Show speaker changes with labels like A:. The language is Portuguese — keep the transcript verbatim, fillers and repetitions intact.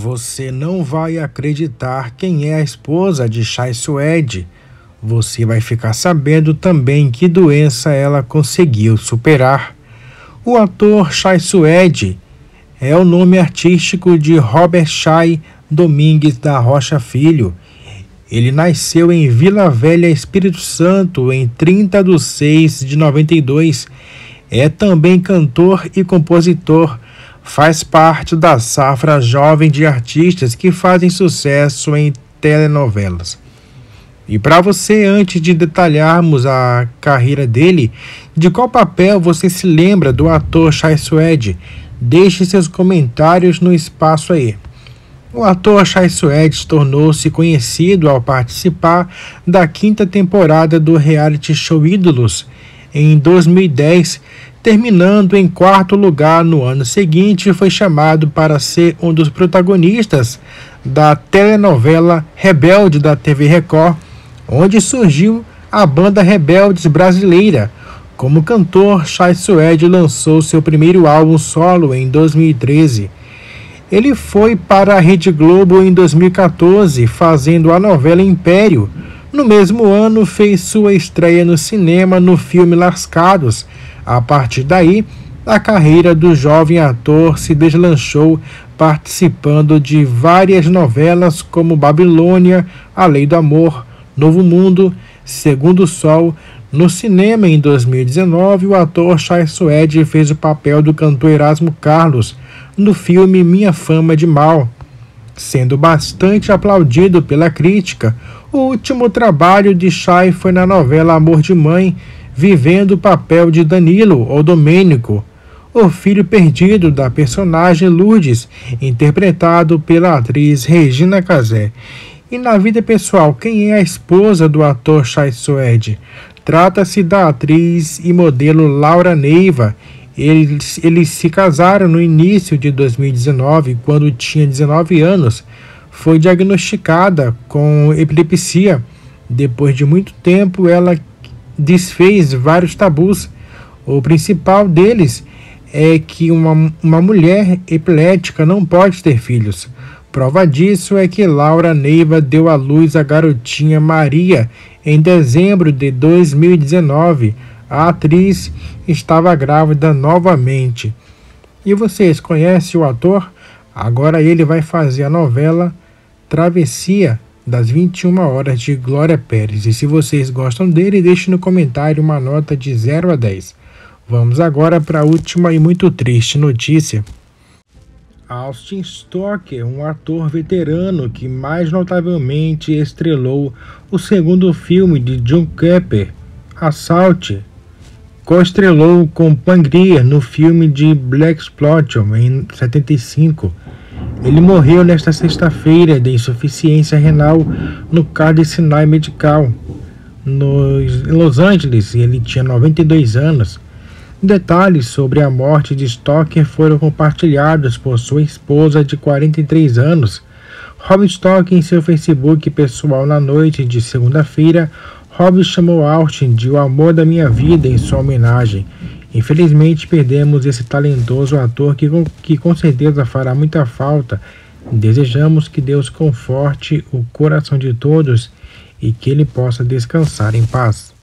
A: Você não vai acreditar quem é a esposa de Chai Suede. Você vai ficar sabendo também que doença ela conseguiu superar. O ator Chai Suede é o nome artístico de Robert Chai Domingues da Rocha Filho. Ele nasceu em Vila Velha, Espírito Santo, em trinta de seis de noventa e dois. É também cantor e compositor. Faz parte da safra jovem de artistas que fazem sucesso em telenovelas. E para você, antes de detalharmos a carreira dele, de qual papel você se lembra do ator Chai Suede? Deixe seus comentários no espaço aí. O ator Chai Suede tornou-se conhecido ao participar da quinta temporada do reality show Ídolos em dois mil e dez, terminando em quarto lugar no ano seguinte. Foi chamado para ser um dos protagonistas da telenovela Rebelde da T V Record, onde surgiu a banda Rebeldes brasileira. Como cantor, Chai Suede lançou seu primeiro álbum solo em dois mil e treze. Ele foi para a Rede Globo em dois mil e quatorze, fazendo a novela Império. No mesmo ano, fez sua estreia no cinema no filme Lascados. A partir daí, a carreira do jovem ator se deslanchou, participando de várias novelas como Babilônia, A Lei do Amor, Novo Mundo, Segundo Sol. No cinema, em dois mil e dezenove, o ator Chai Suede fez o papel do cantor Erasmo Carlos no filme Minha Fama de Mal, sendo bastante aplaudido pela crítica. O último trabalho de Chai foi na novela Amor de Mãe, vivendo o papel de Danilo ou Domênico, o filho perdido da personagem Lourdes, interpretado pela atriz Regina Casé. E na vida pessoal, quem é a esposa do ator Chai Suede? Trata-se da atriz e modelo Laura Neiva. Eles, eles se casaram no início de dois mil e dezenove, quando tinha dezenove anos. Foi diagnosticada com epilepsia. Depois de muito tempo, ela desfez vários tabus. O principal deles é que uma, uma mulher epilética não pode ter filhos. Prova disso é que Laura Neiva deu à luz a garotinha Maria em dezembro de dois mil e dezenove. A atriz estava grávida novamente. E vocês conhecem o ator? Agora ele vai fazer a novela Travessia das vinte e uma horas de Glória Pérez. E se vocês gostam dele, deixe no comentário uma nota de zero a dez. Vamos agora para a última e muito triste notícia. Austin Stoker, um ator veterano que mais notavelmente estrelou o segundo filme de John Carpenter, Assault, co-estrelou com Pangria no filme de Blaxploitation em setenta e cinco. Ele morreu nesta sexta-feira de insuficiência renal no Cardiff Sinai Medical, nos, em Los Angeles. Ele tinha noventa e dois anos. Detalhes sobre a morte de Stoker foram compartilhados por sua esposa de quarenta e três anos. Rob Stoker, em seu Facebook pessoal na noite de segunda-feira, Rob chamou Austin de o amor da minha vida em sua homenagem. Infelizmente perdemos esse talentoso ator que, que com certeza fará muita falta. Desejamos que Deus conforte o coração de todos e que ele possa descansar em paz.